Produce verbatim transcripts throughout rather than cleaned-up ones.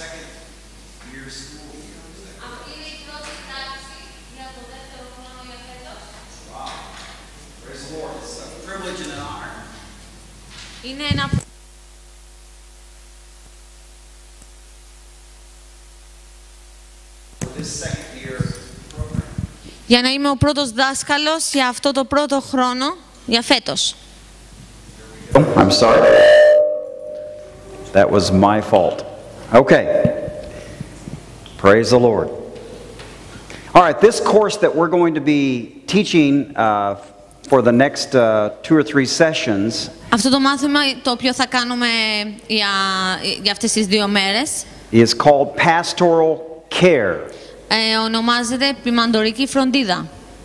second year school year. Wow. Praise the Lord. It's a privilege and an honor. Είναι ένα... This second year program. για να είμαι ο πρώτος δάσκαλος για αυτό το πρώτο χρόνο, για φέτος. I'm sorry. That was my fault. Okay. Praise the Lord. All right, this course that we're going to be teaching uh, for the next uh, two or three sessions Αυτό το μάθημα το οποίο θα κάνουμε για, για αυτές τις δύο μέρες is called Pastoral Care. ε, ονομάζεται επιμαντορική φροντίδα.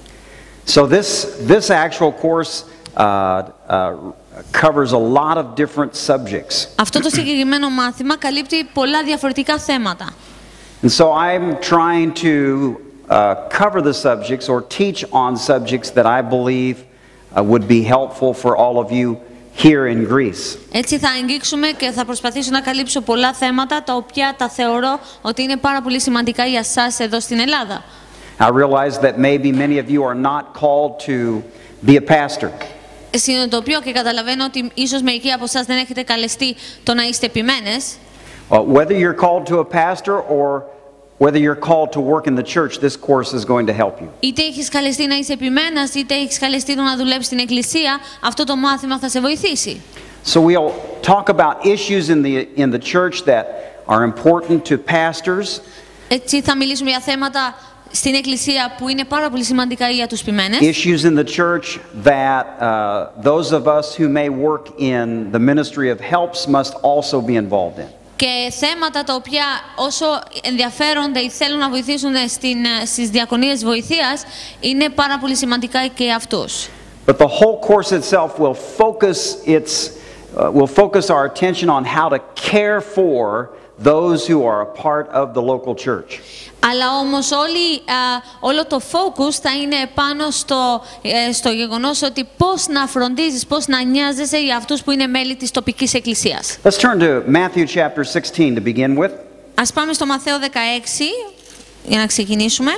So this, this actual course uh, uh, covers a lot of different subjects. Αυτό το συγκεκριμένο μάθημα καλύπτει πολλά διαφορετικά θέματα. And so I'm trying to uh, cover the subjects or teach on subjects that I believe uh, would be helpful for all of you here in Greece. Έτσι θα αγγίξουμε και θα προσπαθήσω να καλύψω πολλά θέματα τα οποία τα θεωρώ ότι είναι πάρα πολύ σημαντικά για σας εδώ στην Ελλάδα. I realize that maybe many of you are not called to be a pastor. Συνειδητοποιώ και καταλαβαίνω ότι ίσως μερικοί από εσάς δεν έχετε καλεστεί το να είστε επιμένες. Uh, whether you're called to a pastor or whether you're called to work in the church, this course is going to help you. Είτε έχεις καλεστεί να είσαι επιμένας, είτε έχεις καλεστεί να δουλέψεις στην εκκλησία, αυτό το μάθημα θα σε βοηθήσει. So we'll talk about issues in the in the church that are important to pastors. Έτσι θα μιλήσουμε για θέματα στην εκκλησία που είναι πάρα πολύ σημαντικά για τους επιμένες. Issues in the church that uh, those of us who may work in the ministry of helps must also be involved in. Και θέματα τα οποία όσο ενδιαφέρονται ή θέλουν να βοηθήσουν στην, στις διακονίες βοηθείας είναι πάρα πολύ σημαντικά και για αυτούς. But the whole course itself will focus its uh, will focus our attention on how to care for those who are a part of the local church. Αλλά όμως όλη, α, όλο το focus θα είναι πάνω στο, ε, στο γεγονός ότι πώς να φροντίζεις, πώς να νοιάζεσαι για αυτούς που είναι μέλη της τοπικής εκκλησίας. Let's turn to Matthew chapter sixteen to begin with. Ας πάμε στο Μαθαίο δεκαέξι για να ξεκινήσουμε.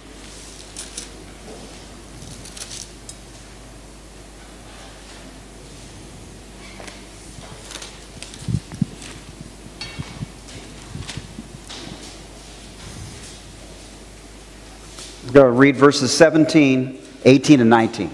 Go read verses seventeen, eighteen and nineteen.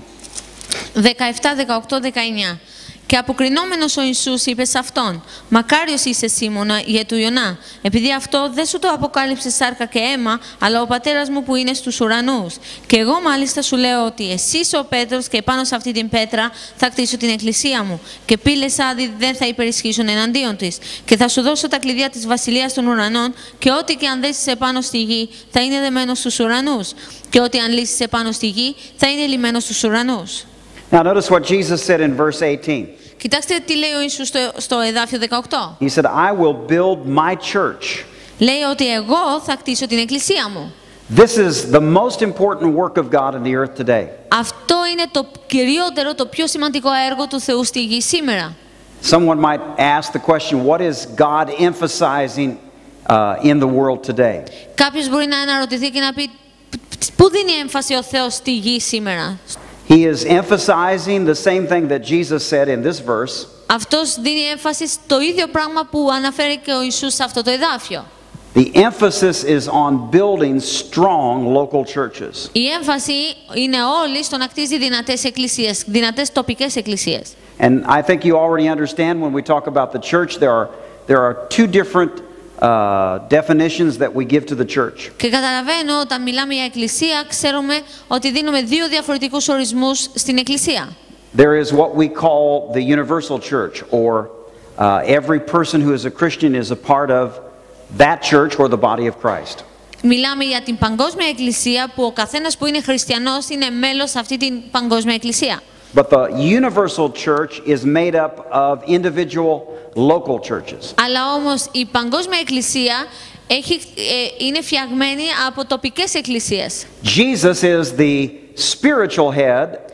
δεκαεπτά, δεκαοκτώ, δεκαεννιά. Και αποκρινόμενος ο Ιησούς είπε σε αυτόν: «Μακάριος είσαι, Σίμωνα, γε του Ιωνά, επειδή αυτό δεν σου το αποκάλυψε σάρκα και αίμα, αλλά ο πατέρας μου που είναι στους ουρανούς. Και εγώ μάλιστα σου λέω ότι εσύ είσαι ο Πέτρος και πάνω σε αυτή την πέτρα θα κτίσω την εκκλησία μου, και πύλες άδει δεν θα υπερισχύσουν εναντίον της. Και θα σου δώσω τα κλειδιά της βασιλείας των ουρανών, και ό,τι και αν δέσεις επάνω στη γη θα είναι δεμένο στους ουρανούς, και ό,τι αν λύσεις επάνω στη γη θα είναι λυμμένο στους ουρανούς». Now notice what Jesus said in verse eighteen. Κοιτάξτε τι λέει ο Ιησούς στο, στο εδάφιο δεκαοκτώ. He said, I will build my church. Λέει ότι εγώ θα κτίσω την εκκλησία μου. This is the most important work of God in the earth today. Αυτό είναι το κυριότερο, το πιο σημαντικό έργο του Θεού στη γη σήμερα. Someone might ask the question, what is God emphasizing uh, in the world today? Κάποιος μπορεί να αναρωτηθεί και να πει, πού δίνει έμφαση ο Θεός στη γη σήμερα? He is emphasizing the same thing that Jesus said in this verse. Αυτός δίνει έμφαση στο ίδιο πράγμα που αναφέρει και ο Ιησούς σε αυτό το εδάφιο. The emphasis is on building strong local churches. Η έμφαση είναι όλη στο να κτίζει δυνατές εκκλησίες, δυνατές τοπικές εκκλησίες. And I think you already understand when we talk about the church, there are, there are two different uh, definitions that we give to the church. Και καταλαβαίνω όταν μιλάμε για εκκλησία, ξέρουμε ότι δίνουμε δύο διαφορετικούς ορισμούς στην εκκλησία. There is what we call the universal church, or uh, every person who is a Christian is a part of that church or the body of Christ. Μιλάμε για την παγκόσμια εκκλησία που ο καθένας που είναι χριστιανός είναι μέλος σε αυτή την παγκόσμια εκκλησία. But the universal church is made up of individual local churches. Αλλά όμως η παγκόσμια εκκλησία έχει, ε, είναι φτιαγμένη από τοπικές εκκλησίες. Jesus is the spiritual head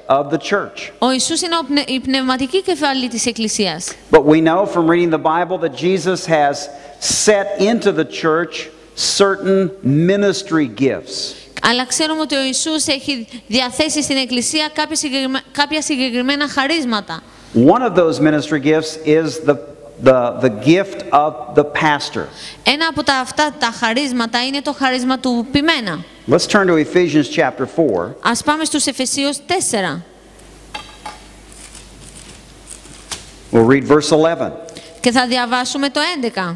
of the church. Ο Ιησούς είναι ο πνε- η πνευματική κεφαλή της Εκκλησίας. But we know from reading the Bible that Jesus has set into the church certain ministry gifts. Αλλά ξέρουμε ότι ο Ιησούς έχει διαθέσει στην Εκκλησία κάποια συγκεκριμέ- κάποια συγκεκριμένα χαρίσματα. One of those ministry gifts is the, the, the gift of the pastor. Ένα από τα, αυτά τα χαρίσματα είναι το χαρίσμα του ποιμένα. Let's turn to Ephesians chapter four. Ας πάμε στους Εφεσίους τέσσερα We'll read verse eleven. και θα διαβάσουμε το έντεκα.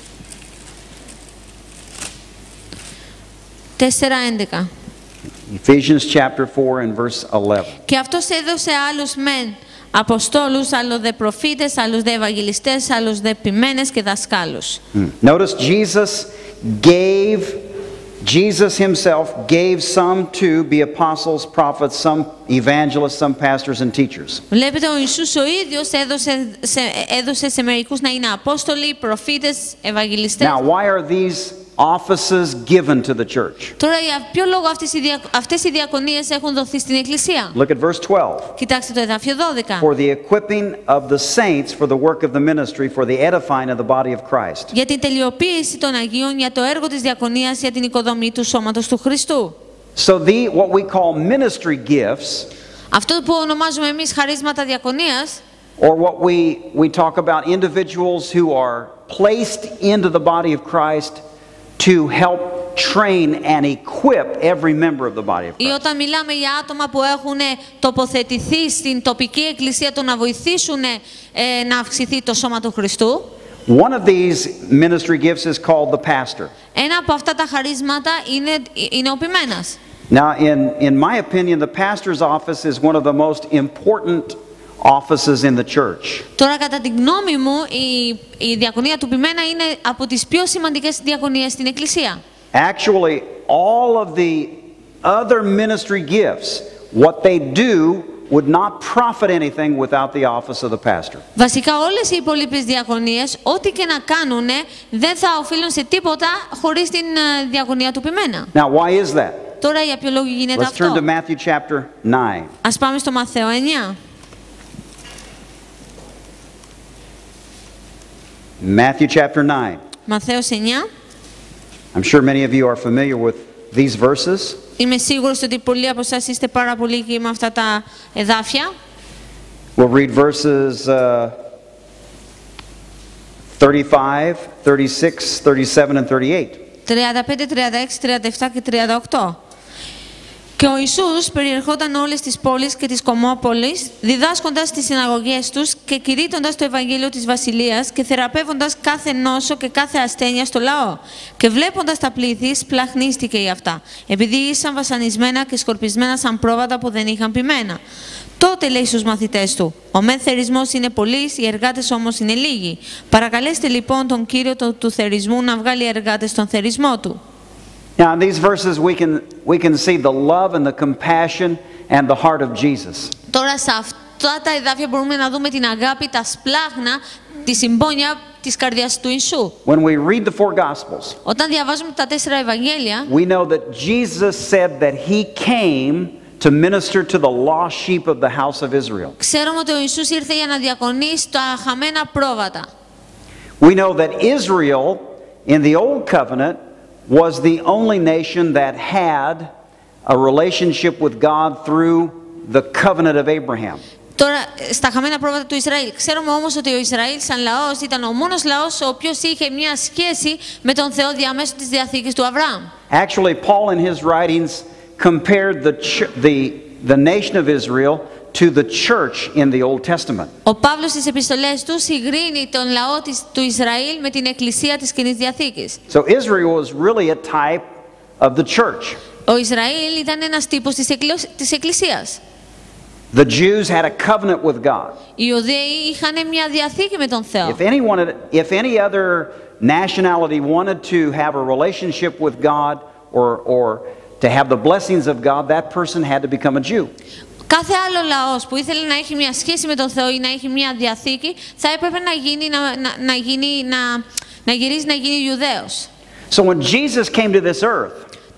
τέσσερα έντεκα. Ephesians chapter four and verse eleven. Και αυτός έδωσε άλλους μεν αποστόλους, άλλους δε προφήτες, άλλους δε ευαγγελιστές, άλλους δε ποιμένες και δασκάλους. Notice Jesus gave, Jesus himself gave some to be apostles, prophets, some evangelists, some pastors and teachers. Βλέπετε, ο Ιησούς ο ίδιος έδωσε σε, έδωσε σε μερικούς να είναι απόστολοι, προφήτες, ευαγγελιστές. Now, why are these offices given to the church? Τώρα, για ποιο λόγο αυτές οι, δια, αυτές οι διακονίες έχουν δοθεί στην Εκκλησία? Look at verse twelve. Κοιτάξτε το εδάφιο δώδεκα. For the equipping of the saints for the work of the ministry, for the edifying of the body of Christ. Για την τελειοποίηση των Αγίων, για το έργο της διακονίας, για την οικοδομή του σώματος του Χριστού. So the what we call ministry gifts, Αυτό που ονομάζουμε εμείς χαρίσματα διακονίας, or what we, we talk about individuals who are placed into the body of Christ to help train and equip every member of the body of ή Christ. όταν μιλάμε για άτομα που έχουν τοποθετηθεί στην τοπική εκκλησία του να βοηθήσουν ε, να αυξηθεί το σώμα του Χριστού. One of these ministry gifts is called the pastor. Ένα από αυτά τα χαρίσματα είναι, είναι ο ποιμένας. Now, in, in my opinion, the pastor's office is one of the most important offices in the church. Τώρα, κατά τη γνώμη μου, η, η διακονία του ποιμένα είναι από τις πιο σημαντικές διακονίες στην εκκλησία. Actually, all of the other ministry gifts, what they do would not profit anything without the office of the pastor. Βασικά όλες οι υπόλοιπες διακονίες, ό,τι και να κάνουν, δεν θα οφείλουν σε τίποτα χωρίς την ε, διακονία του ποιμένα. Now, why is that? Τώρα, για ποιο λόγο γίνεται Let's turn to αυτό? Matthew chapter nine. Ας πάμε στο Μαθαίο εννιά. Matthew chapter nine. Μαθαίος εννιά. I'm sure many of you are familiar with these verses. Είμαι σίγουρος ότι πολλοί από εσάς είστε πάρα πολύ εκεί με αυτά τα εδάφια. We'll read verses uh, thirty-five, thirty-six, thirty-seven, and thirty-eight. τριάντα πέντε, τριάντα έξι, τριάντα επτά και τριάντα οκτώ. Και ο Ιησούς περιερχόταν όλες τις πόλεις και τις κομμόπολεις, διδάσκοντας τις συναγωγές τους και κηρύττοντας το Ευαγγέλιο της Βασιλείας και θεραπεύοντας κάθε νόσο και κάθε ασθένεια στο λαό. Και βλέποντας τα πλήθη, σπλαχνίστηκε για αυτά, επειδή ήσαν βασανισμένα και σκορπισμένα σαν πρόβατα που δεν είχαν ποιμένα. Τότε λέει στους μαθητές του: «Ο μεν θερισμός είναι πολύς, οι εργάτες όμως είναι λίγοι. Παρακαλέστε λοιπόν τον Κύριο του, του θερισμού να βγάλει εργάτες στον θερισμό του». Now, in these verses, we can, we can see the love and the compassion and the heart of Jesus. Τώρα σε αυτά τα εδάφια μπορούμε να δούμε την αγάπη, τα σπλάχνα, τη συμπόνια της καρδιάς του Ιησού. When we read the four Gospels, Όταν διαβάζουμε τα τέσσερα Ευαγγέλια, we know that Jesus said that he came to minister to the lost sheep of the house of Israel. ξέρουμε ότι ο Ιησούς ήρθε για να διακονήσει τα χαμένα πρόβατα. We know that Israel in the Old Covenant was the only nation that had a relationship with God through the covenant of Abraham. Τώρα, στα χαμένα πρόβατα του Ισραήλ. Ξέρουμε όμως ότι ο Ισραήλ σαν λαός ήταν ο μόνος λαός ο οποίος είχε μια σχέση με τον Θεό διαμέσου της Διαθήκης του Αβραάμ. Actually, Paul in his writings compared the, ch- the, the nation of Israel to the church in the Old Testament. Ο Παύλος στις επιστολές του συγκρίνει τον λαό της, του Ισραήλ με την εκκλησία της Καινής Διαθήκης. So Israel was really a type of the church. Ο Ισραήλ ήταν ένας τύπος της, εκκλησ... της εκκλησίας. The Jews had a covenant with God. Οι Ιουδαίοι είχαν μια διαθήκη με τον Θεό. If anyone, if any other nationality wanted to have a relationship with God or, or to have the blessings of God, that person had to become a Jew. Κάθε άλλο λαός που ήθελε να έχει μια σχέση με τον Θεό ή να έχει μια διαθήκη, θα έπρεπε να γίνει, να, να, να, γίνει, να, να γυρίσει να γίνει Ιουδαίος. So when Jesus came to this earth,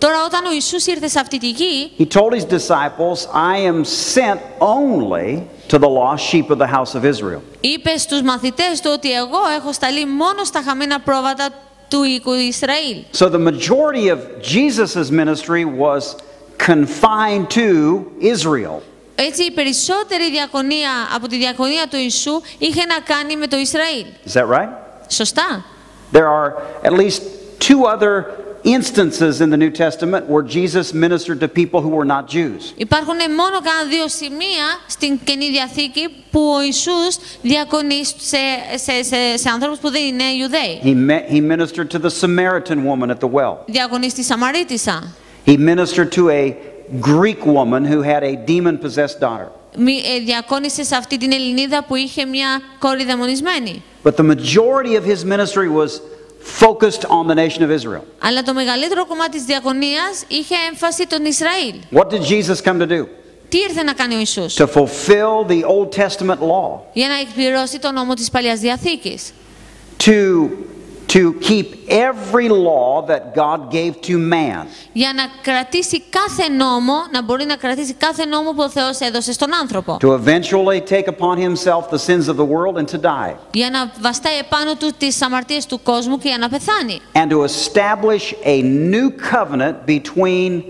Τώρα όταν ο Ιησούς ήρθε σε αυτή τη γη, he told his disciples, I am sent only to the lost sheep of the house of Israel. είπε στους μαθητές του ότι εγώ έχω σταλεί μόνο στα χαμένα πρόβατα του οίκου Ισραήλ. So the majority of Jesus' ministry was confined to Israel. Έτσι η περισσότερη διακονία από τη διακονία του Ιησού είχε να κάνει με το Ισραήλ. Is that right? Σωστά. There are at least two other instances in the New Testament where Jesus ministered to people who were not Jews. Υπάρχουν μόνο κάνα δύο σημεία στην Καινή Διαθήκη που ο Ιησούς διακονεί σε, σε, σε, σε ανθρώπους που δεν είναι Ιουδαίοι. He, met, he ministered to the Samaritan woman at the well. Διακονεί στη Σαμαρίτισσα. He ministered to a Greek woman who had a demon-possessed daughter. Διακόνησε σε αυτή την Ελληνίδα που είχε μια κόρη δαιμονισμένη. But the majority of his ministry was focused on the nation of Israel. Αλλά το μεγαλύτερο κομμάτι της διακονίας είχε έμφαση τον Ισραήλ. What did Jesus come to do? Τι ήρθε να κάνει ο Ιησούς? To fulfill the Old Testament law. Για να εκπληρώσει τον νόμο της Παλαιάς Διαθήκης. To, to keep every law that God gave to man. Για να κρατήσει κάθε νόμο, να μπορεί να κρατήσει κάθε νόμο που ο Θεός έδωσε στον άνθρωπο. To eventually take upon himself the sins of the world and to die. Για να βαστάει επάνω του τις αμαρτίες του κόσμου και για να πεθάνει. And to establish a new covenant between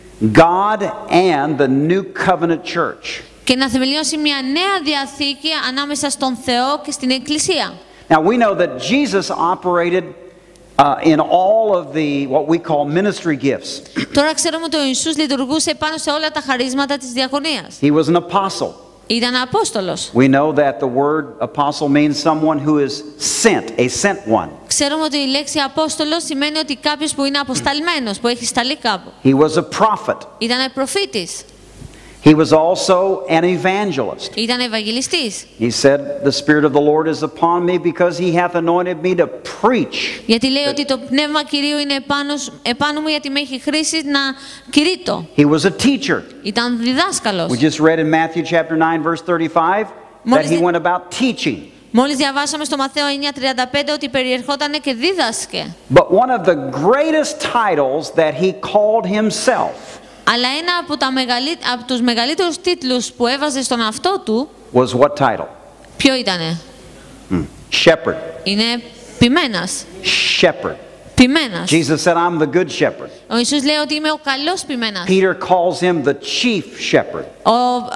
God and the new covenant church. Και να θεμελιώσει μια νέα διαθήκη ανάμεσα στον Θεό και στην Εκκλησία. Now we know that Jesus operated uh, in all of the what we call ministry gifts. Τώρα ξέρουμε ότι ο Ιησούς λειτουργούσε πάνω σε όλα τα χαρίσματα της διακονίας. He was an apostle. Ήταν Απόστολος. We know that the word apostle means someone who is sent, a sent one. Ξέρουμε ότι η λέξη Απόστολος σημαίνει ότι κάποιος που είναι αποσταλμένος, που έχει σταλεί κάπου. He was a prophet. Ήταν προφήτης. He was also an evangelist. Ήταν ευαγγελιστής. He said, the Spirit of the Lord is upon me because he hath anointed me to preach. Γιατί λέει ότι το πνεύμα Κυρίου είναι επάνω, επάνω μου γιατί με έχει χρήσει να κηρύττω. He was a teacher. Ήταν διδάσκαλος. We just read in Matthew chapter nine verse thirty-five that he went about teaching. Μόλις διαβάσαμε στο Μαθαίο εννιά τριάντα πέντε ότι περιερχότανε και δίδασκε. But one of the greatest titles that he called himself Αλλά ένα από, τα μεγαλύ... από τους μεγαλύτερους τίτλους που έβαζε στον αυτό του, was what title? ποιο ήτανε? Hmm. Shepherd. Είναι ποιμένας. Shepherd. Ποιμένας. Jesus said, I'm the good shepherd. Ο Ιησούς λέει ότι είμαι ο καλός ποιμένας. Peter calls him the chief shepherd. Ο,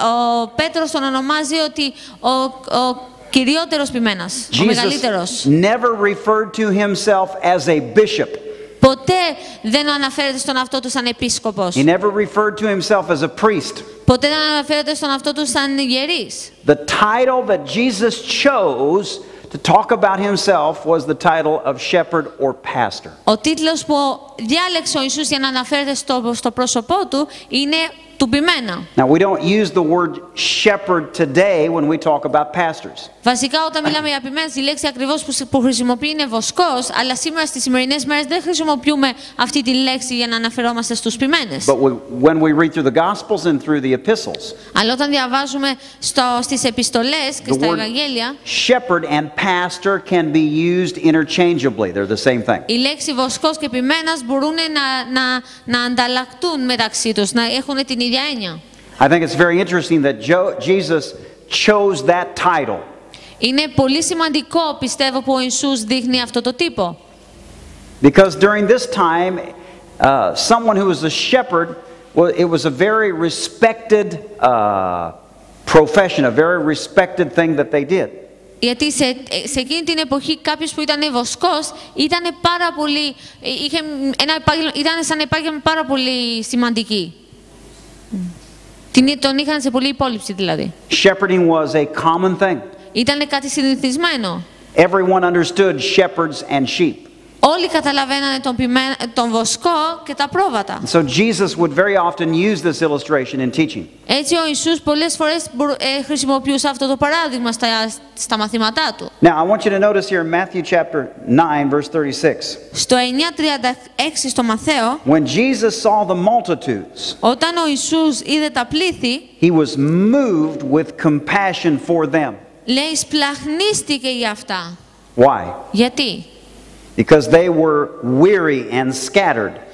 ο Πέτρος τον ονομάζει ότι ο, ο κυριότερος ποιμένας, ο Jesus μεγαλύτερος. never referred to himself as a bishop. Ποτέ δεν αναφέρεται στον αυτό του σαν επίσκοπος. He never referred to himself as a priest. Ποτέ δεν αναφέρεται στον αυτό του σαν ιερής. The title that Jesus chose to talk about himself was the title of shepherd or pastor. Ο τίτλος που διάλεξε ο Ιησούς για να αναφέρεται στο, στο πρόσωπό του είναι του ποιμένα. Now we don't use the word shepherd today when we talk about pastors. Βασικά όταν μιλάμε για ποιμένας, η λέξη ακριβώς που, που χρησιμοποιεί είναι βοσκός, αλλά σήμερα στις σημερινές μέρες δεν χρησιμοποιούμε αυτή τη λέξη για να αναφερόμαστε στους ποιμένες. But we, when we read through the Gospels and through the epistles, Αλλά όταν διαβάζουμε στο, στις επιστολές και the στα word Ευαγγέλια, shepherd and pastor can be used interchangeably. They're the same thing. η λέξη βοσκός και ποιμένας μπορούν να, να, να ανταλλακτούν μεταξύ τους, να έχουν την ίδια έννοια. I think it's very interesting that Jo- Jesus chose that title. Είναι πολύ σημαντικό, πιστεύω, που ο Ιησούς δείχνει αυτό το τύπο. Because during this time, uh, someone who was a shepherd, well, it was a very respected uh, profession, a very respected thing that they did. Γιατί σε, σε εκείνη την εποχή κάποιος που ήταν βοσκός ήταν πάρα πολύ, είχε ένα επάγγελμα, ήταν σαν επάγγελμα πάρα πολύ σημαντική. Την, τον είχαν σε πολύ υπόλοιψη δηλαδή. Shepherding was a common thing. Ήταν κάτι συνηθισμένο. Everyone understood shepherds and sheep. Όλοι καταλαβαίνανε τον, ποιμε, τον βοσκό και τα πρόβατα. So Jesus would very often use this illustration in teaching. Έτσι ο Ιησούς πολλές φορές ε, χρησιμοποιούσε αυτό το παράδειγμα στα, στα μαθήματά του. Now I want you to notice here in Matthew chapter nine verse thirty-six. Στο εννιά τριάντα έξι στο Μαθαίο, When Jesus saw the multitudes, όταν ο Ιησούς είδε τα πλήθη, he was moved with compassion for them. λέει σπλαχνίστηκε για αυτά. Why? Γιατί? Because they were weary and scattered.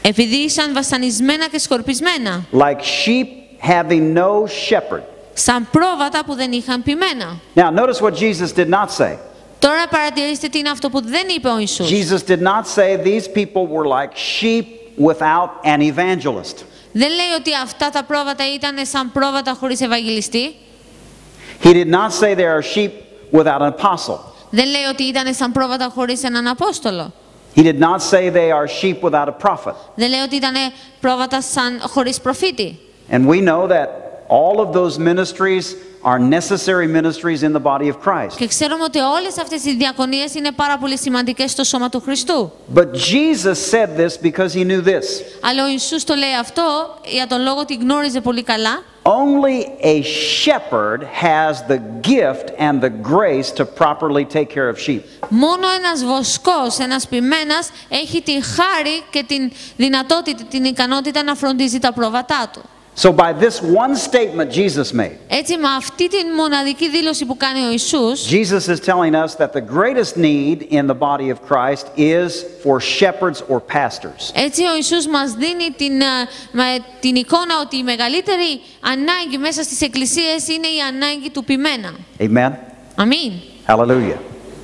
Επειδή ήσαν βασανισμένα και σκορπισμένα, like sheep having no shepherd. σαν πρόβατα που δεν είχαν ποιμένα. Now, notice what Jesus did not say. Τώρα παρατηρήστε τι είναι αυτό που δεν είπε ο Ιησούς. Jesus did not say these people were like sheep without an evangelist. Δεν λέει ότι αυτά τα πρόβατα ήταν σαν πρόβατα χωρίς Ευαγγελιστή. He did not say they are sheep without an apostle. Δεν λέει ότι ήταν σαν πρόβατα χωρίς έναν Απόστολο. He did not say they are sheep without a prophet. Δεν λέει ότι ήταν πρόβατα σαν χωρίς προφήτη. And we know that all of those ministries are necessary ministries in the body of Christ. Και ξέρουμε ότι όλες αυτές οι διακονίες είναι πάρα πολύ σημαντικές στο σώμα του Χριστού. But Jesus said this because he knew this. Αλλά ο Ιησούς το λέει αυτό για τον λόγο ότι γνώριζε πολύ καλά. Only a shepherd has the gift and the grace to properly take care of sheep. Μόνο ένας βοσκός, ένας ποιμένας έχει τη χάρη και την δυνατότητα, την ικανότητα να φροντίζει τα πρόβατά του. So by this one statement Jesus made, Έτσι με αυτή την μοναδική δήλωση που κάνει ο Ιησούς, Jesus is telling us that the greatest need in the body of Christ is for shepherds or pastors. έτσι ο Ιησούς μας δίνει την, ε, με την εικόνα ότι η μεγαλύτερη ανάγκη μέσα στις εκκλησίες είναι η ανάγκη του ποιμένα. Amen. Αμήν. Hallelujah.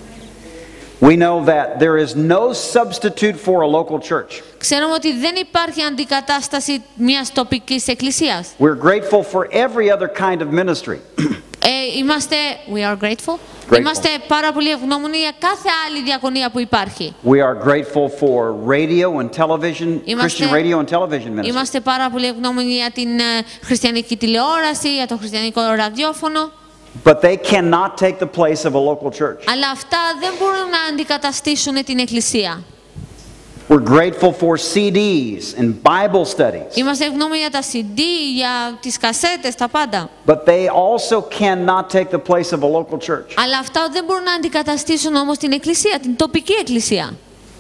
We know that there is no substitute for a local church. Ξέρουμε ότι δεν υπάρχει αντικατάσταση μιας τοπικής εκκλησίας. We're grateful for every other kind of ministry. Ε, είμαστε, we are grateful. Grateful. Είμαστε πάρα πολύ ευγνώμονοι για κάθε άλλη διακονία που υπάρχει. We are grateful for radio and television, Είμαστε- Christian radio and television ministry. Είμαστε πάρα πολύ ευγνώμονοι για την ε, χριστιανική τηλεόραση, για το χριστιανικό ραδιόφωνο. But they cannot take the place of a local church. Αλλά αυτά δεν μπορούν να αντικαταστήσουν την εκκλησία. We're grateful for σι ντι and Bible studies. Είμαστε ευγνώμονοι για τα σι ντι, για τις κασέτες, τα πάντα. But they also cannot take the place of a local church. Αλλά αυτά δεν μπορούν να αντικαταστήσουν όμως την εκκλησία, την τοπική εκκλησία.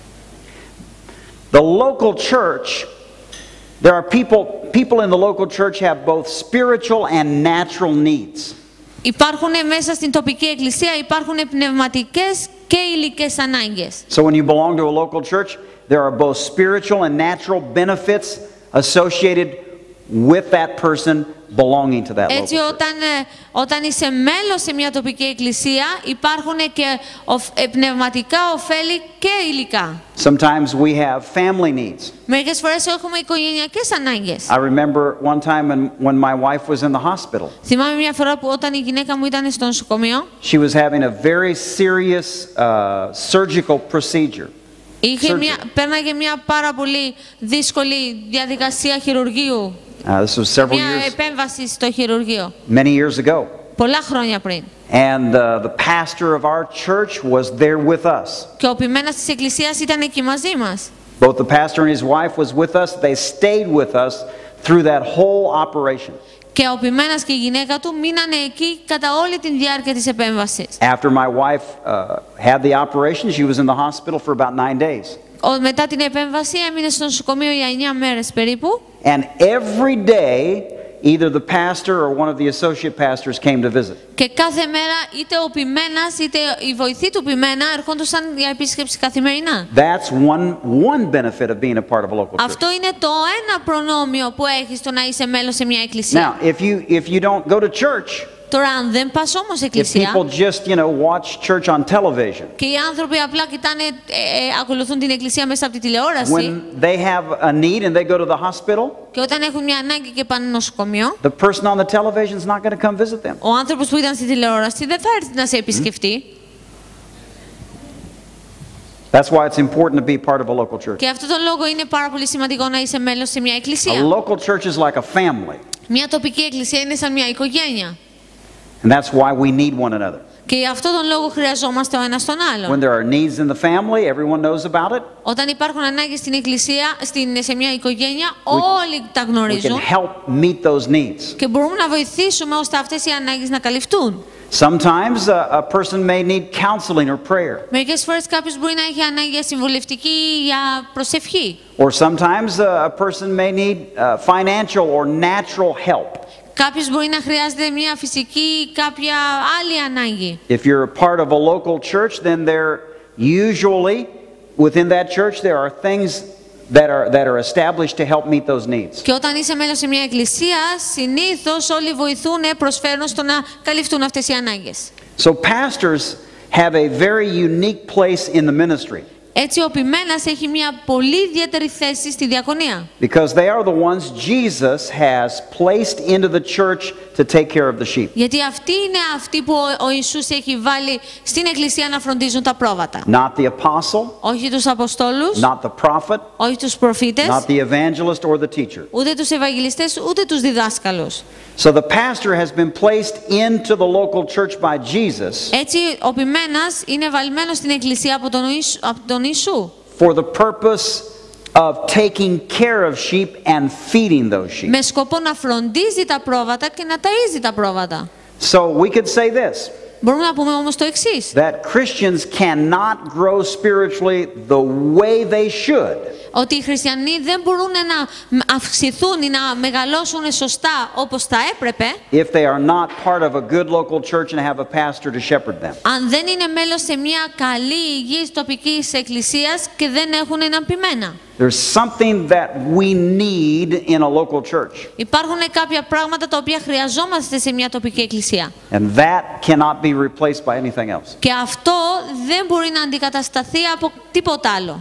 The local church, there are people, people in the local church have both spiritual and natural needs. Υπάρχουν μέσα στην τοπική εκκλησία, υπάρχουν πνευματικές και υλικές ανάγκες. So when you belong to a local church, there are both spiritual and natural benefits associated with that person belonging to that local Έτσι church. όταν, ε, όταν είσαι μέλος σε μια τοπική εκκλησία υπάρχουν και οφ- ε, πνευματικά ωφέλη και υλικά. Sometimes we have family needs. Μερικές φορές έχουμε οικογενειακές ανάγκες. I remember one time when, when my wife was in the hospital. Θυμάμαι μια φορά που όταν η γυναίκα μου ήταν στο νοσοκομείο, She was having a very serious uh, surgical procedure. είχε Surgery. μια, πέρναγε μια πάρα πολύ δύσκολη διαδικασία χειρουργείου. Uh, this was several Μια years, επέμβαση στο χειρουργείο. many years ago. Πολλά χρόνια πριν. And uh, the pastor of our church was there with us. Και ο ποιμένας της εκκλησίας ήταν εκεί μαζί μας. Both the pastor and his wife was with us. They stayed with us through that whole operation. Και ο ποιμένας και η γυναίκα του μείνανε εκεί κατά όλη την διάρκεια της επέμβασης. After my wife uh, had the operation, she was in the hospital for about nine days. Ο, μετά την επέμβαση έμεινε στο νοσοκομείο για εννιά μέρες περίπου. And every day, either the pastor or one of the associate pastors came to visit. Και κάθε μέρα είτε ο ποιμένας είτε η βοηθή του ποιμένα ερχόντουσαν για επίσκεψη καθημερινά. That's one, one benefit of being a part of a local church. Αυτό είναι το ένα προνόμιο που έχεις το να είσαι μέλος σε μια εκκλησία. Now, if you, if you don't go to church, Τώρα αν δεν πας όμως if εκκλησία people just, you know, watch church on television, και οι άνθρωποι απλά κοιτάνε, ε, ε, ακολουθούν την εκκλησία μέσα από τη τηλεόραση when they have a need and they go to the hospital, και όταν έχουν μια ανάγκη και πάνε νοσοκομείο, the person on the television is not going to come visit them. ο άνθρωπος που ήταν στη τηλεόραση δεν θα έρθει να σε επισκεφτεί. That's why it's important to be part of a local church. Και αυτό τον λόγο είναι πάρα πολύ σημαντικό να είσαι μέλος σε μια A εκκλησία. local church is like a family, Μια τοπική εκκλησία είναι σαν μια οικογένεια. and that's why we need one another. Και γι' αυτόν τον λόγο χρειαζόμαστε ο ένας τον When άλλον. there are needs in the family, everyone knows about it. Όταν υπάρχουν ανάγκες στην εκκλησία, στην, σε μια οικογένεια, όλοι τα We can γνωρίζουν help meet those needs. και μπορούμε να βοηθήσουμε ώστε αυτές οι ανάγκες να καλυφθούν. Sometimes a, a person may need counseling or prayer, Μερικές φορές κάποιος μπορεί να έχει ανάγκη για συμβουλευτική ή για προσευχή. or sometimes a, a person may need uh, financial or natural help. Κάποιος μπορεί να χρειάζεται μια φυσική ή κάποια άλλη ανάγκη. If you're a part of a local church, then there usually within that church there are things that are, that are established to help meet those needs. Και όταν είσαι μέλος σε μια εκκλησία, συνήθως όλοι βοηθούν, προσφέρουν στο να καλυφθούν αυτές οι ανάγκες. So pastors have a very unique place in the ministry. Έτσι ο ποιμένας έχει μια πολύ ιδιαίτερη θέση στη διακονία. Because they are the ones Jesus has placed into the church to take care of the sheep. Γιατί αυτοί είναι αυτοί που ο Ιησούς έχει βάλει στην εκκλησία να φροντίζουν τα πρόβατα. Not the apostle, Όχι τους Αποστόλους, not the prophet, όχι τους προφήτες, not the evangelist or the teacher. ούτε τους Ευαγγελιστές, ούτε τους διδάσκαλους. So the pastor has been placed into the local church by Jesus Έτσι ο ποιμένας είναι βαλμένος στην εκκλησία από τον Ιησού, από τον Ιησού for the purpose of taking care of sheep and feeding those sheep. με σκοπό να φροντίζει τα πρόβατα και να ταΐζει τα πρόβατα. So we could say this, Μπορούμε να πούμε όμως το εξής, that Christians cannot grow spiritually the way they should ότι οι χριστιανοί δεν μπορούν να αυξηθούν ή να μεγαλώσουν σωστά όπως θα έπρεπε if they are not part of a good local church and have a pastor to shepherd them. αν δεν είναι μέλος σε μια καλή υγιής τοπικής εκκλησίας και δεν έχουν έναν ποιμένα. There's something that we need in a local church, Υπάρχουν κάποια πράγματα τα οποία χρειαζόμαστε σε μια τοπική εκκλησία. and that cannot be replaced by anything else. Και αυτό δεν μπορεί να αντικατασταθεί από τίποτα άλλο.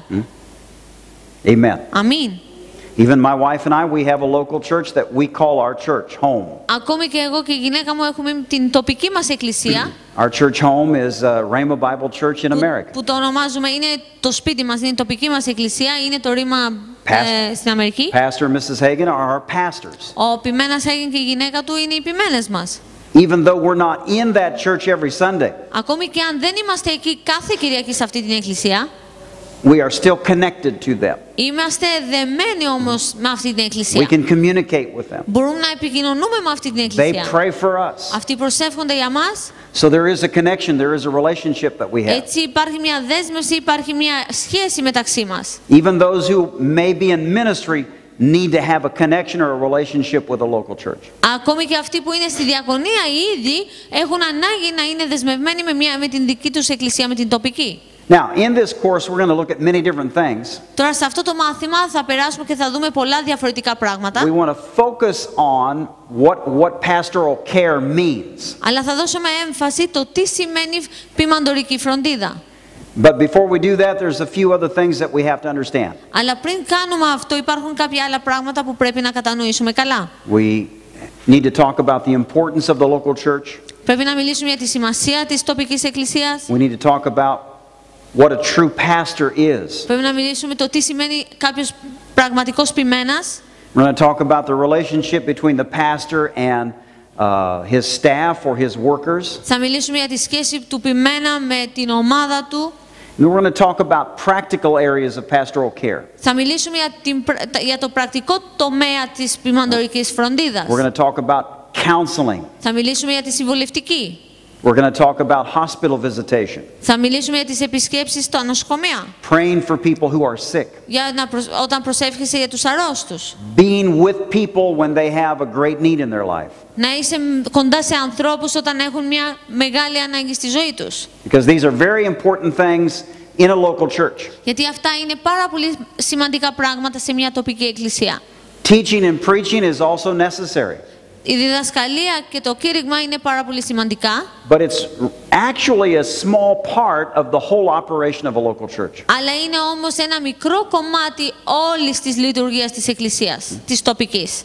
Amen. Αμήν. Even my wife and I, we have a local church that we call our church home. Ακόμη και εγώ και η γυναίκα μου έχουμε την τοπική μας εκκλησία Our church home is uh, Rhema Bible Church in που, America. που το ονομάζουμε, είναι το σπίτι μας, είναι η τοπική μας εκκλησία, είναι το ρήμα ε, στην Αμερική. Pastor and missus Hagen are our pastors. Ο ποιμένας Hagen και η γυναίκα του είναι οι ποιμένες μας. Even though we're not in that church every Sunday, Ακόμη και αν δεν είμαστε εκεί κάθε Κυριακή σε αυτή την εκκλησία, we are still connected to them. είμαστε δεμένοι όμως με αυτή την We εκκλησία. can communicate with them. Μπορούμε να επικοινωνούμε με αυτή την They εκκλησία. pray for us. Αυτοί προσεύχονται για μας. So there is a connection, there is a relationship that we have. Έτσι υπάρχει μια δέσμευση, υπάρχει μια σχέση μεταξύ μας. Even those who may be in ministry need to have a connection or a relationship with a local church. Ακόμη και αυτοί που είναι στη διακονία ήδη έχουν ανάγκη να είναι δεσμευμένοι με, μια, με την δική τους εκκλησία, με την τοπική. Now, in this course, we're going to look at many different things. Τώρα σε αυτό το μάθημα θα περάσουμε και θα δούμε πολλά διαφορετικά πράγματα. We want to focus on what, what pastoral care means. Αλλά θα δώσουμε έμφαση το τι σημαίνει ποιμαντορική φροντίδα. But before we do that, there's a few other things that we have to understand. Αλλά πριν κάνουμε αυτό υπάρχουν κάποια άλλα πράγματα που πρέπει να κατανοήσουμε καλά. We need to talk about the importance of the local church. Πρέπει να μιλήσουμε για τη σημασία της τοπικής εκκλησίας. We need to talk about what a true pastor is. Πρέπει να μιλήσουμε το τι σημαίνει κάποιος πραγματικός ποιμένας. We're going to talk about the relationship between the pastor and uh, his staff or his workers. Θα μιλήσουμε για τη σχέση του ποιμένα με την ομάδα του. And we're going to talk about practical areas of pastoral care. Θα μιλήσουμε για, την, για το πρακτικό τομέα της ποιμαντορικής φροντίδας. We're going to talk about counseling. Θα μιλήσουμε για τη συμβουλευτική. We're going to talk about hospital visitation. Θα μιλήσουμε για τις επισκέψεις στα νοσοκομεία. Praying for people who are sick. Για να προσ... όταν προσεύχεσαι για τους αρρώστους. Being with people when they have a great need in their life. Να είσαι κοντά σε ανθρώπους όταν έχουν μια μεγάλη ανάγκη στη ζωή τους. Because these are very important things in a local church. Γιατί αυτά είναι πάρα πολύ σημαντικά πράγματα σε μια τοπική εκκλησία. Teaching and preaching is also necessary. Η διδασκαλία και το κήρυγμα είναι πάρα πολύ σημαντικά. But it's actually a small part of the whole operation of a local church. Αλλά είναι όμως ένα μικρό κομμάτι όλης της λειτουργίας της εκκλησίας, της τοπικής.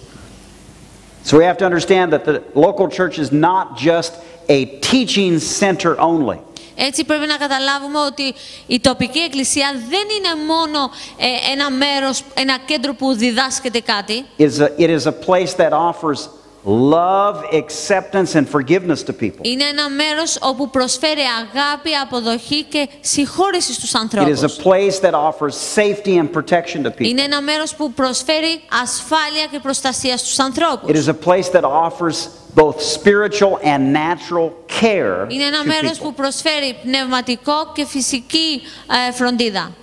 So we have to understand that the local church is not just a teaching center only. Έτσι πρέπει να καταλάβουμε ότι η τοπική εκκλησία δεν είναι μόνο ε, ένα μέρος, ένα κέντρο που διδάσκεται κάτι. It is a, it is a place that offers love, acceptance and forgiveness to people. Είναι ένα μέρος όπου προσφέρει αγάπη, αποδοχή και συγχώρεση στους It is ανθρώπους. a place that offers safety and protection to people. Είναι ένα μέρος που προσφέρει ασφάλεια και προστασία στους It ανθρώπους. is a place that offers both spiritual and natural care Είναι ένα to μέρος people. που προσφέρει πνευματικό και φυσική ε, φροντίδα.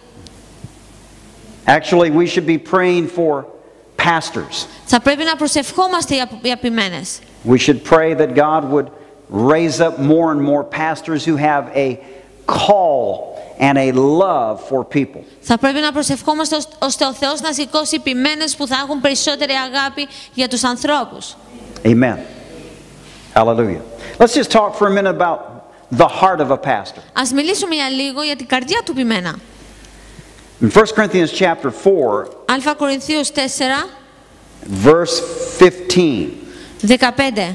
Actually, we should be praying for pastors. Θα πρέπει να προσευχόμαστε για, για ποιμένες. We should pray that God would raise up more and more pastors who have a call and a love for people. Θα πρέπει να προσευχόμαστε ώστε ο Θεός να σηκώσει ποιμένες που θα έχουν περισσότερη αγάπη για τους ανθρώπους. Amen. Hallelujah. Let's just talk for a minute about the heart of a pastor. Ας μιλήσουμε για λίγο για την καρδιά του ποιμένα. In First Corinthians chapter four, Α Κορινθίους τέσσερα, verse fifteen. δεκαπέντε.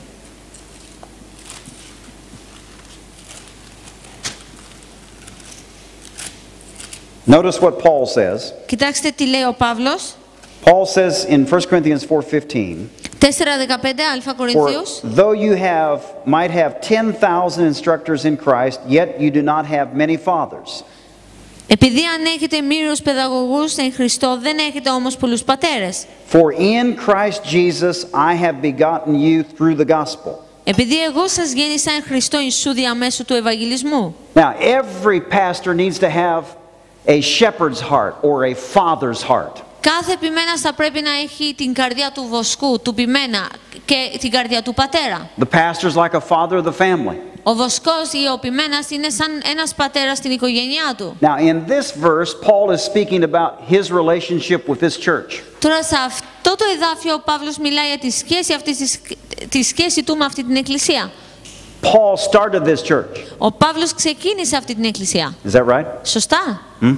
Notice what Paul says. Κοιτάξτε τι λέει ο Παύλος. Paul says in First Corinthians four fifteen, τέσσερα δεκαπέντε Α for Κορινθίους. though you have might have ten thousand instructors in Christ, yet you do not have many fathers. Επειδή αν έχετε μοίρους παιδαγωγούς εν Χριστώ, δεν έχετε όμως πολλούς πατέρες. For in Christ Jesus I have begotten you through the gospel. Επειδή εγώ σας γέννησα εν Χριστώ Ιησού διαμέσου του Ευαγγελισμού. Now every pastor needs to have a shepherd's heart or a father's heart. Κάθε ποιμένας θα πρέπει να έχει την καρδιά του βοσκού, του ποιμένα και την καρδιά του πατέρα. The pastor's like a father of the family. Ο βοσκός ή ο ποιμένας είναι σαν ένας πατέρας στην οικογένειά του. Now in this verse Paul is speaking about his relationship with this church. Τώρα σε αυτό το εδάφιο ο Παύλος μιλάει για τη σχέση, αυτή, τη σχέση του με αυτή την εκκλησία. Paul started this church. Ο Παύλος ξεκίνησε αυτή την εκκλησία. Is that right? Σωστά. Hmm?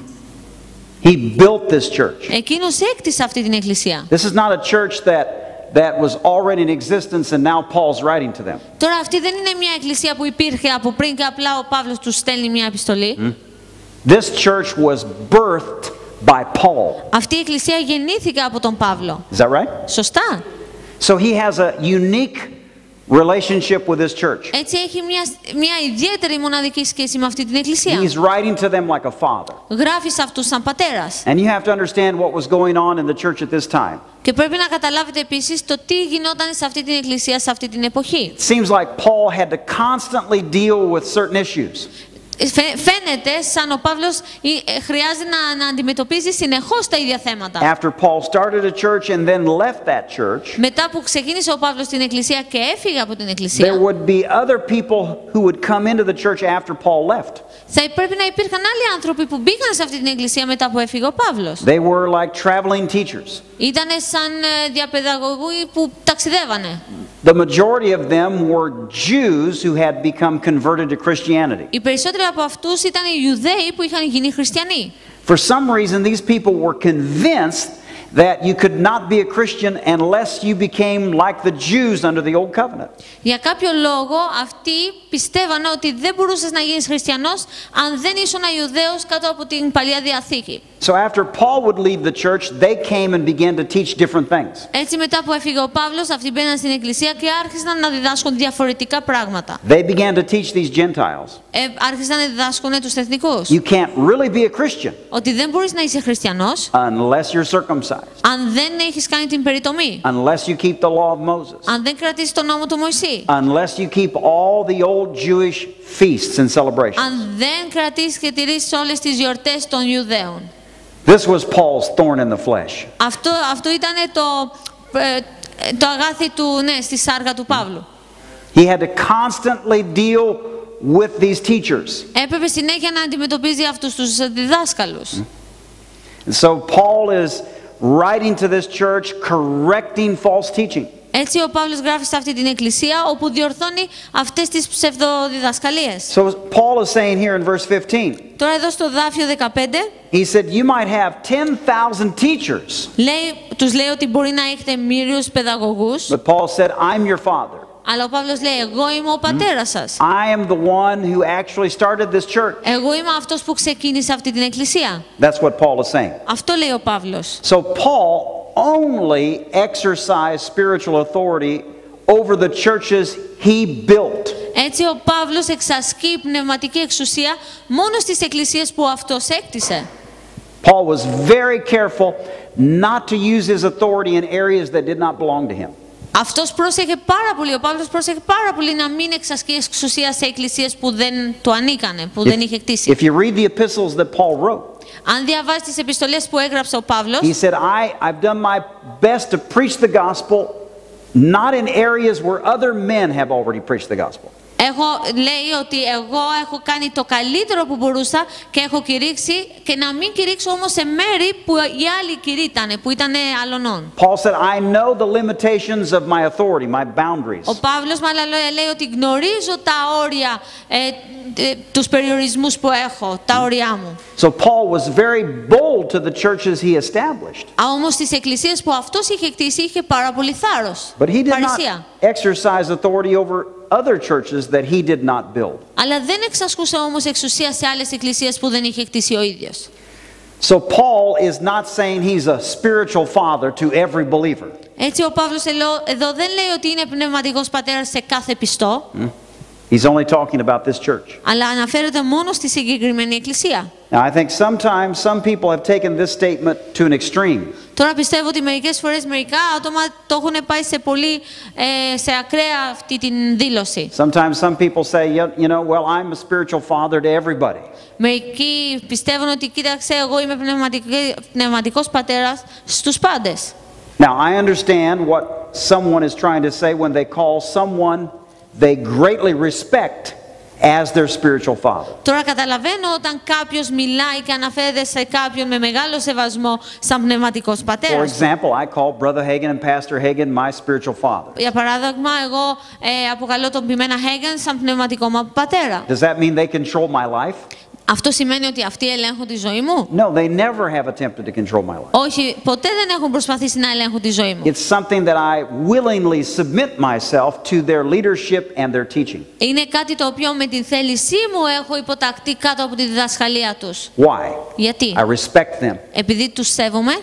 He built this church. Εκείνος έκτισε αυτή την εκκλησία. This is not a church that that was already in existence and now Paul's writing to them. Τώρα αυτή δεν είναι μια εκκλησία που υπήρχε από πριν και απλά ο Παύλος τους στέλνει μια επιστολή. Hmm? This church was birthed by Paul. Αυτή η εκκλησία γεννήθηκε από τον Παύλο. Is that right? Σωστά. So he has a unique relationship with this church. Έτσι έχει μια, μια ιδιαίτερη μοναδική σχέση με αυτή την εκκλησία. He's writing to them like a father. Γράφει σε αυτούς σαν πατέρας. And you have to understand what was going on in the church at this time. Και πρέπει να καταλάβετε επίσης το τι γινόταν σε αυτή την εκκλησία σε αυτή την εποχή. It seems like Paul had to constantly deal with certain issues. Φαίνεται σαν ο Παύλος χρειάζεται να, να αντιμετωπίζει συνεχώς τα ίδια θέματα. After Paul started a church and then left that church, Μετά που ξεκίνησε ο Παύλος την εκκλησία και έφυγε από την εκκλησία, there would be other people who would come into the church after Paul left. θα πρέπει να υπήρχαν άλλοι άνθρωποι που μπήκαν σε αυτή την εκκλησία μετά που έφυγε ο Παύλος. They were like traveling teachers. Ήτανε σαν διαπαιδαγωγοί που ταξιδεύανε. The majority of them were Jews who had become converted to Christianity. Οι περισσότεροι από αυτούς ήταν οι Ιουδαίοι που είχαν γίνει χριστιανοί. For some reason, these people were convinced that you could not be a Christian unless you became like the Jews under the Old Covenant. Για κάποιο λόγο αυτοί πιστεύαν ότι δεν μπορούσες να γίνεις χριστιανός αν δεν ήσουν Ιουδαίος κάτω από την Παλιά Διαθήκη. So after Paul would leave the church, they came and began to teach different things. Έτσι μετά που έφυγε ο Παύλος, αυτοί μπαίναν στην εκκλησία και άρχισαν να διδάσκουν διαφορετικά πράγματα. They began to teach these Gentiles. Ε, άρχισαν να διδάσκουν τους εθνικούς. You can't really be a Christian Ότι δεν μπορείς να είσαι χριστιανός unless you're circumcised, αν δεν έχεις κάνει την περιτομή. unless you keep the law of Moses, Αν δεν κρατήσεις τον νόμο του Μωυσή. unless you keep all the old Jewish feasts and celebrations. Αν δεν κρατήσεις και τηρήσεις όλες τις γιορτές των Ιουδαίων. This was Paul's thorn in the flesh. Αυτό, αυτό ήταν το, ε, το αγάθι του, ναι, στη σάργα του Παύλου. He had to constantly deal with these teachers. Έπρεπε συνέχεια να αντιμετωπίζει αυτούς τους διδάσκαλους. And so Paul is writing to this church, correcting false teaching. Έτσι ο Παύλος γράφει σε αυτή την εκκλησία όπου διορθώνει αυτές τις ψευδοδιδασκαλίες. So Paul is saying here in verse fifteen, Τώρα εδώ στο δάφιο δεκαπέντε he said, you might have ten thousand teachers. λέει, τους λέει ότι μπορεί να έχετε μύριους παιδαγωγούς, But Paul said, I'm your father. αλλά ο Παύλος λέει εγώ είμαι ο πατέρας σας. I am the one who actually started this church. Εγώ είμαι αυτός που ξεκίνησε αυτή την εκκλησία. That's what Paul is saying. Αυτό λέει ο Παύλος. So Paul only exercised spiritual authority over the churches he built. Έτσι ο Παύλος εξασκεί πνευματική εξουσία μόνο στις εκκλησίες που αυτός έκτισε. Paul was very careful not to use his authority in areas that did not belong to him. Αυτός πρόσεχε πάρα πολύ, ο Παύλος πρόσεχε πάρα πολύ να μην εξασκεί εξουσία σε εκκλησίες που δεν του ανήκανε, που δεν είχε κτίσει. If you read the epistles that Paul wrote, Αν διαβάσεις τις επιστολές που έγραψε ο Παύλος, he said, I, I've done my best to preach the gospel, not in areas where other men have already preached the gospel. Έχω, λέει ότι εγώ έχω κάνει το καλύτερο που μπορούσα και έχω κηρύξει και να μην κηρύξω όμως σε μέρη που οι άλλοι κηρύτανε, που ήταν αλλωνών. Paul said, I know the limitations of my authority, my boundaries. Ο Παύλος με άλλα λόγια λέει ότι γνωρίζω τα όρια, ε, ε, τους περιορισμούς που έχω, τα όρια μου. So Paul was very bold to the churches he established. Α, όμως στις εκκλησίες που αυτός είχε κτίσει είχε πάρα πολύ θάρρος, But he did παρησία. not exercise authority over other churches that he did not build. Αλλά δεν εξασκούσε όμως εξουσία σε άλλες εκκλησίες που δεν είχε κτίσει ο ίδιος. So Paul is not saying he's a spiritual father to every believer. Έτσι ο Παύλος εδώ δεν λέει ότι είναι πνευματικός πατέρας σε κάθε πιστό, Hmm? He's only talking about this church. αλλά αναφέρεται μόνο στη συγκεκριμένη εκκλησία. Now I think sometimes some people have taken this statement to an extreme. Τώρα πιστεύω ότι μερικές φορές μερικά άτομα το έχουν πάει σε πολύ, ε, σε ακραία αυτή την δήλωση. Sometimes some people say, you know, well, I'm a spiritual father to everybody. Μερικοί πιστεύουν ότι κοίταξε, εγώ είμαι πνευματική- πνευματικός πατέρας στους πάντες. Now I understand what someone is trying to say when they call someone they greatly respect as their spiritual father. Τώρα καταλαβαίνω όταν κάποιος μιλάει και αναφέρεται σε κάποιον με μεγάλο σεβασμό σαν πνευματικός For πατέρας. example, I call Brother Hagin and Pastor Hagin my spiritual father. Για παράδειγμα, εγώ ε, αποκαλώ τον Πιμένα Χέγγεν σαν πνευματικό μου πατέρα. Does that mean they control my life? Αυτό σημαίνει ότι αυτοί ελέγχουν τη ζωή μου? No, they never have attempted to control my life. Όχι, ποτέ δεν έχουν προσπαθήσει να ελέγχουν τη ζωή μου. It's something that I willingly submit myself to their leadership and their teaching. Είναι κάτι το οποίο με την θέλησή μου έχω υποτακτεί κάτω από τη διδασκαλία τους. Why? Γιατί? I respect them. Επειδή τους σέβομαι,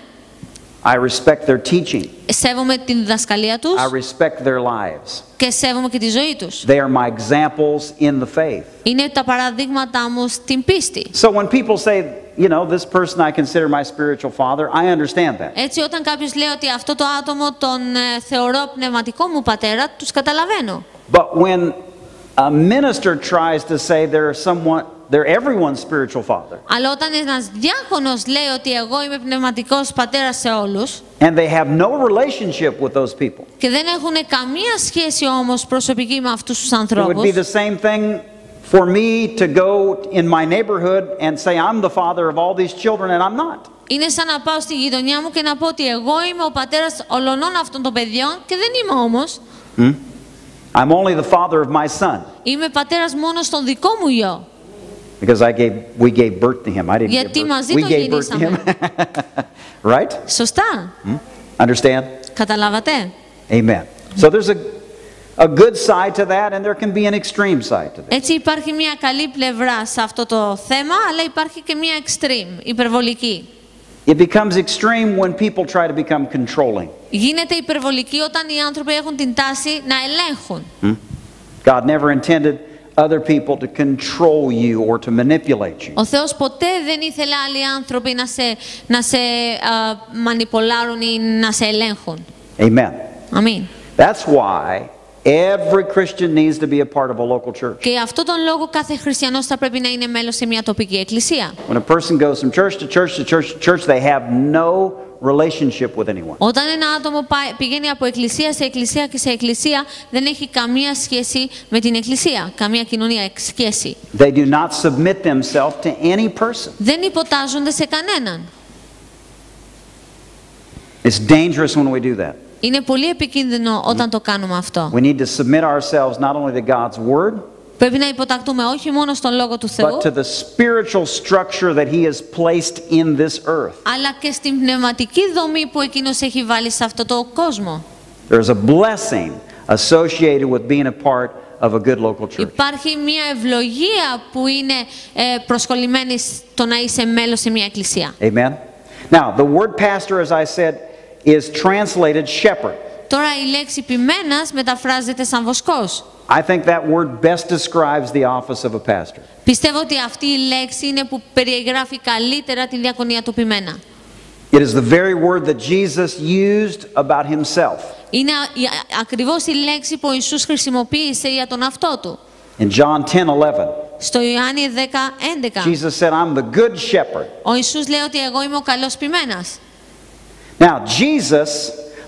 I respect their teaching. σέβομαι την διδασκαλία τους I respect their lives. και σέβομαι και τη ζωή τους. They are my examples in the faith. Είναι τα παραδείγματά μου στην πίστη. So when people say, you know, this person I consider my spiritual father, I understand that. Έτσι όταν κάποιος λέει ότι αυτό το άτομο τον ε, θεωρώ πνευματικό μου πατέρα, τους καταλαβαίνω. But when a minister tries to say they're someone, they're everyone's spiritual father, Αλλά όταν ένας διάκονος λέει ότι εγώ είμαι πνευματικός πατέρας σε όλους and they have no relationship with those people, και δεν έχουν καμία σχέση όμως προσωπική με αυτούς τους it would ανθρώπους, be the same thing for me to go in my neighborhood and say I'm the father of all these children and I'm not. είναι σαν να πάω στη γειτονιά μου και να πω ότι εγώ είμαι ο πατέρας ολονών αυτών των παιδιών και δεν είμαι όμως. Hmm? I'm only the father of my son Είμαι πατέρας μόνο στον δικό μου γιο. because I gave, we gave birth to him. I didn't give Γιατί birth. μαζί We το gave birth to him. γεννήσαμε. Right? Σωστά. Hmm? Understand? Καταλάβατε. Amen. So there's a, a good side to that and there can be an extreme side to that. Έτσι υπάρχει μια καλή πλευρά σε αυτό το θέμα, αλλά υπάρχει και μια extreme, υπερβολική. It becomes extreme when people try to become controlling. Γίνεται υπερβολική όταν οι άνθρωποι έχουν την τάση να ελέγχουν. Hmm? God never intended other people to control you or to manipulate you. Ο Θεός ποτέ δεν ήθελε άλλοι άνθρωποι να σε, να σε α, μανιπολάρουν ή να σε ελέγχουν. Amen. Αμήν. That's why every Christian needs to be a part of a local church. Και γι' αυτόν τον λόγο κάθε χριστιανός θα πρέπει να είναι μέλος σε μια τοπική εκκλησία. When a person goes from church to church to church to church, they have no relationship with anyone. Όταν ένα άτομο πάει- πηγαίνει από εκκλησία σε εκκλησία και σε εκκλησία, δεν έχει καμία σχέση με την εκκλησία, καμία κοινωνία σχέση. They do not submit themselves to any person. Δεν υποτάζονται σε κανέναν. It's dangerous when we do that. Είναι πολύ επικίνδυνο όταν το κάνουμε αυτό. We need to submit ourselves not only to God's word, Πρέπει να υποτακτούμε όχι μόνο στον Λόγο του Θεού, but to the spiritual structure that He has placed in this earth. αλλά και στην πνευματική δομή που Εκείνος έχει βάλει σε αυτό το κόσμο. There's a blessing associated with being a part of a good local church. Υπάρχει μια ευλογία που είναι ε, προσκολλημένη στο να είσαι μέλος σε μια εκκλησία. Amen? Now, the word pastor, as I said, is translated shepherd. Τώρα η λέξη ποιμένας μεταφράζεται σαν βοσκός. I think that word best describes the office of a pastor. Πιστεύω ότι αυτή η λέξη είναι που περιγράφει καλύτερα την διακονία του ποιμένα. It is the very word that Jesus used about himself. Είναι α- η- ακριβώς η λέξη που ο Ιησούς χρησιμοποίησε για τον αυτό του. In John ten eleven, Στο Ιωάννη δέκα έντεκα, Jesus said, I'm the good shepherd. ο Ιησούς λέει ότι εγώ είμαι ο καλός ποιμένας. Now, Jesus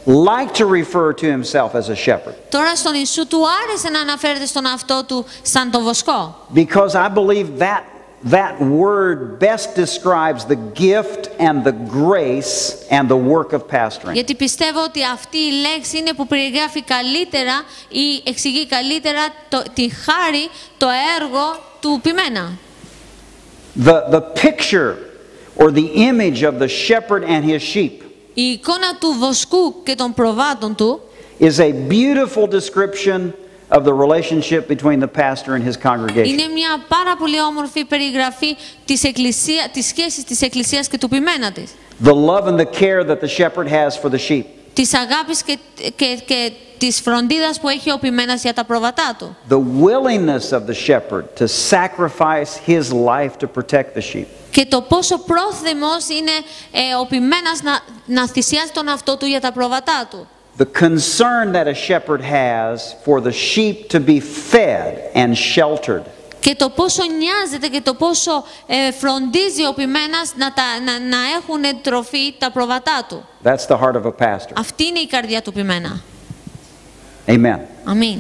liked to refer to himself as a shepherd. Τώρα στον Ιησού του άρεσε να αναφέρεται στον αυτό του σαν το βοσκό. Because I believe that that word best describes the gift and the grace and the work of pastoring. Γιατί πιστεύω ότι αυτή η λέξη είναι που περιγράφει καλύτερα ή εξηγεί καλύτερα το, τη χάρη, το έργο του ποιμένα. The, the picture or the image of the shepherd and his sheep Η εικόνα του βοσκού και των προβάτων του is a beautiful description of the relationship between the pastor and his congregation. είναι μια πάρα πολύ όμορφη περιγραφή της, εκκλησία, της σχέσης της εκκλησίας και του ποιμένα της. The love and the care that the shepherd has for the sheep. Της αγάπης και, και, και της φροντίδας που έχει ο ποιμένας για τα προβατά του. The willingness of the shepherd to sacrifice his life to protect the sheep. Και το πόσο πρόθυμος είναι ε, ο ποιμένας να, να θυσιάσει τον αυτό του για τα προβατά του. The concern that a shepherd has for the sheep to be fed and sheltered. Και το πόσο νοιάζεται και το πόσο ε, φροντίζει ο ποιμένας να, τα, να, να έχουν τροφή τα προβατά του. That's the heart of a pastor. Αυτή είναι η καρδιά του ποιμένα. Amen. Αμήν.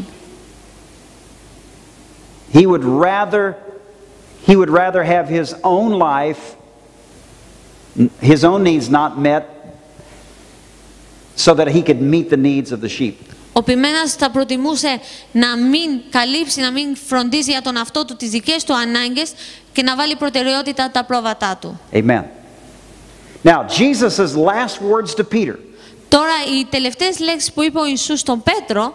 He would rather he would rather have his own life, his own needs not met, so that he could meet the needs of the sheep. Ο ποιμένας θα προτιμούσε να μην καλύψει, να μην φροντίζει για τον αυτό του τις δικές του ανάγκες και να βάλει προτεραιότητα τα πρόβατά του. Amen. Now, Jesus' last words to Peter. Τώρα οι τελευταίες λέξεις που είπε ο Ιησούς στον Πέτρο,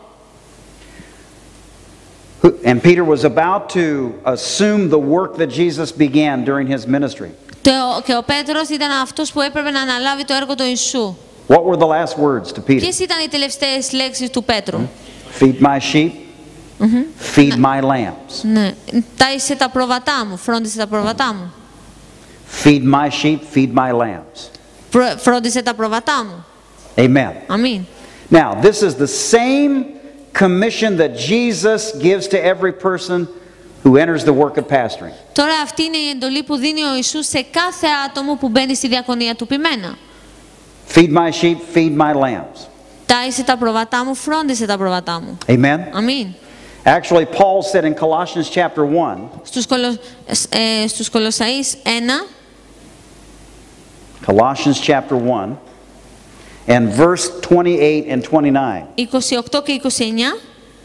And Peter was about to assume the work that Jesus began during his ministry. και ο Πέτρος ήταν αυτός που έπρεπε να αναλάβει το έργο του Ιησού. What were the last words to Peter? Ποιες ήταν οι τελευταίες λέξεις του Πέτρου? Feed my sheep, feed my lambs. Ναι, τάισε τα προβατά μου, φρόντισε τα προβατά μου. Feed my sheep, feed my lambs. Προ- Φρόντισε τα προβατά μου. Amen. Αμήν. Now, this is the same commission that Jesus gives to every person who enters the work of pastoring. Τώρα αυτή είναι η εντολή που δίνει ο Ιησούς σε κάθε άτομο που μπαίνει στη διακονία του ποιμένα. Feed my sheep, feed my lambs. Τάισε τα προβατά μου, φρόντισε τα προβατά μου. Amen. Αμήν. Actually, Paul said in Colossians chapter one, Στους, Κολο... ε, στους Κολοσσαείς ένα, Colossians chapter one, and verse twenty-eight and twenty-nine. είκοσι οκτώ και είκοσι εννιά,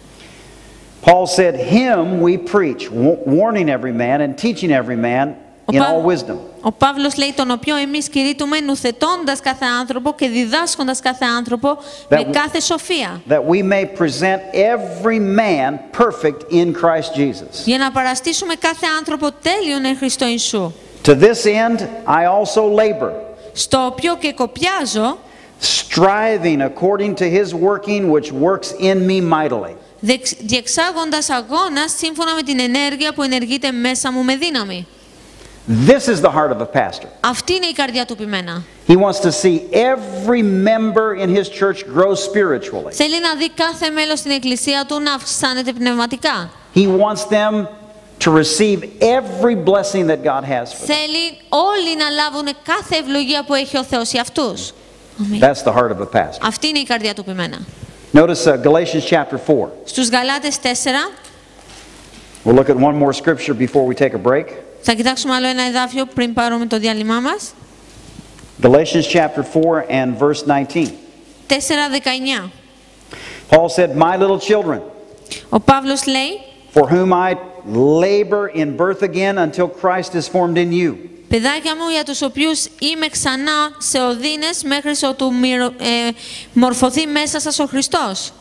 Paul said, Him we preach, warning every man and teaching every man in all wisdom. Ο Παύλος λέει τον οποίο εμείς κηρύττουμε νουθετώντας κάθε άνθρωπο και διδάσκοντας κάθε άνθρωπο με κάθε σοφία. That we may present every man perfect in Christ Jesus. Για να παραστήσουμε κάθε άνθρωπο τέλειον εν Χριστώ Ιησού. To this end I also labor, Στο οποίο και κοπιάζω, striving according to his working which works in me mightily. διεξάγοντας αγώνα σύμφωνα με την ενέργεια που ενεργείται μέσα μου με δύναμη. This is the heart of a pastor. Αυτή είναι η καρδιά του ποιμένα. He wants to see every member in his church grow spiritually. Θέλει να δει κάθε μέλος στην εκκλησία του να αυξάνεται πνευματικά. He wants them to receive every blessing that God has for them. Θέλει όλοι να λάβουν κάθε ευλογία που έχει ο Θεός για αυτούς. That's the heart of a pastor. Αυτή είναι η καρδιά του ποιμένα. Notice uh, Galatians chapter four. Στους Γαλάτες τέσσερα, We'll look at one more scripture before we take a break. θα κοιτάξουμε άλλο ένα εδάφιο πριν πάρουμε το διάλειμμά μας. Galatians chapter four and verse nineteen. τέσσερα δεκαεννιά. Paul said, My little children, Ο Παύλος λέει, for whom I labor in birth again until Christ is formed in you. παιδάκια μου για τους οποίους είμαι ξανά σε οδύνες μέχρι ότου μυρο, ε, μορφωθεί μέσα σας ο Χριστός.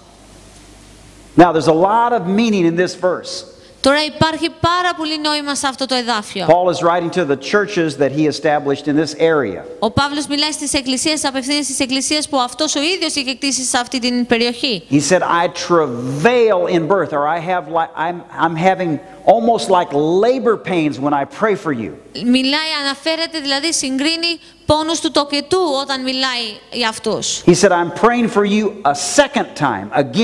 Now there's a lot of meaning in this verse. Τώρα υπάρχει πάρα πολύ νόημα σε αυτό το εδάφιο. Paul is writing to the churches that he established in this area. Ο Παύλος μιλάει στις εκκλησίες, απευθύνεται στις εκκλησίες που αυτός ο ίδιος είχε κτίσει σε αυτή την περιοχή. He said, I travail in birth, or I have like, I'm, I'm having almost like labor pains when I pray for you. Μιλάει, αναφέρεται, δηλαδή συγκρίνει πόνους του τοκετού όταν μιλάει για αυτούς. He said, I'm praying for you a second time, again.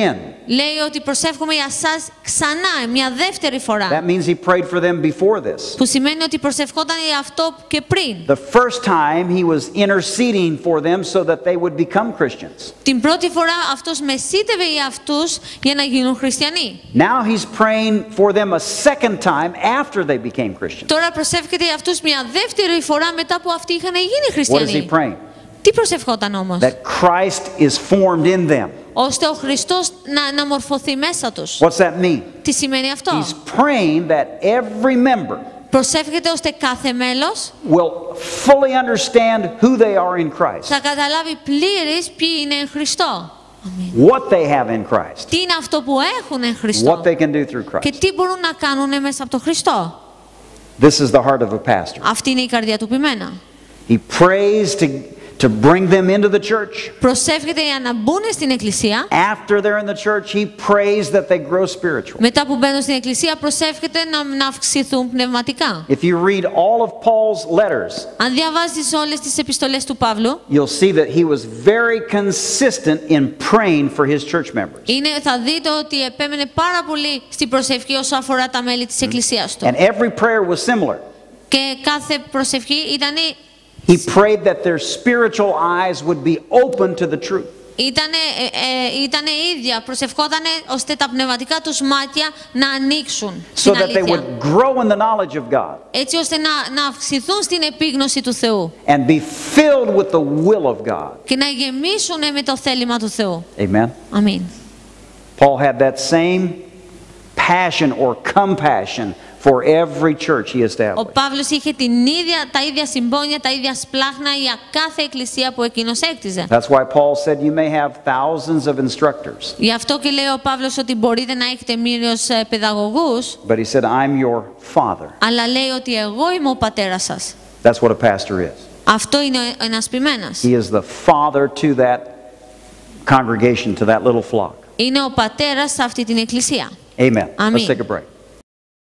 Λέει ότι προσεύχομαι για σας ξανά, μια δεύτερη φορά. That means he prayed for them before this. Που σημαίνει ότι προσευχόταν για αυτό και πριν. The first time he was interceding for them so that they would become Christians. Την πρώτη φορά αυτός μεσίτευε για αυτούς για να γίνουν χριστιανοί. Now he's praying for them a second time after they became Christians. Τώρα προσεύχεται για αυτούς μια δεύτερη φορά μετά που αυτοί είχαν γίνει What is he χριστιανοί. praying? Τι προσευχόταν όμως? That Christ is formed in them. Ώστε ο Χριστός να, να μορφωθεί μέσα τους. What's that mean? Τι σημαίνει αυτό? He's praying that every member Προσεύχεται ώστε κάθε μέλος will fully understand who they are in Christ. θα καταλάβει πλήρης ποιοι είναι εν Χριστώ. What they have in Christ. Τι είναι αυτό που έχουν εν Χριστώ. What they can do through Και Christ. τι μπορούν να κάνουν μέσα από τον Χριστό. This is the heart of a pastor. Αυτή είναι η καρδιά του ποιμένα. He prays to, to bring them into the church. Προσεύχεται για να μπουν στην εκκλησία. After they're in the church, he prays that they grow spiritually. Μετά που μπαίνουν στην εκκλησία προσεύχεται να, να αυξηθούν πνευματικά. If you read all of Paul's letters, Αν διαβάζεις όλες τις επιστολές του Παύλου, you'll see that he was very consistent in praying for his church members. είναι, θα δείτε ότι επέμενε πάρα πολύ στην προσευχή όσο αφορά τα μέλη της εκκλησίας του. And every prayer was similar. Και κάθε προσευχή ήταν, He prayed that their spiritual eyes would be open to the truth. ήτανε, ε, ε, ήτανε ίδια, προσευχότανε ώστε τα πνευματικά τους μάτια να ανοίξουν So στην that they αλήθεια. would grow in the knowledge of God Έτσι ώστε να, να αυξηθούν στην επίγνωση του Θεού and be filled with the will of God. και να γεμίσουν με το θέλημα του Θεού. Amen. Αμήν. Paul had that same passion or compassion for every church he Ο established. Παύλος είχε την ίδια, τα ίδια συμπόνια, τα ίδια σπλάχνα για κάθε εκκλησία που εκείνος έκτιζε. That's why Paul said you may have thousands of instructors, Γι' αυτό και λέει ο Παύλος ότι μπορείτε να έχετε μύριος ε, παιδαγωγούς, but he said I'm your father. αλλά λέει ότι εγώ είμαι ο πατέρας σας. That's what a pastor is. Αυτό είναι ο- ένας ποιμένας. He is the father to that congregation, to that little flock. Είναι ο πατέρας σε αυτή την εκκλησία. Amen. Αμήν. Let's take a break.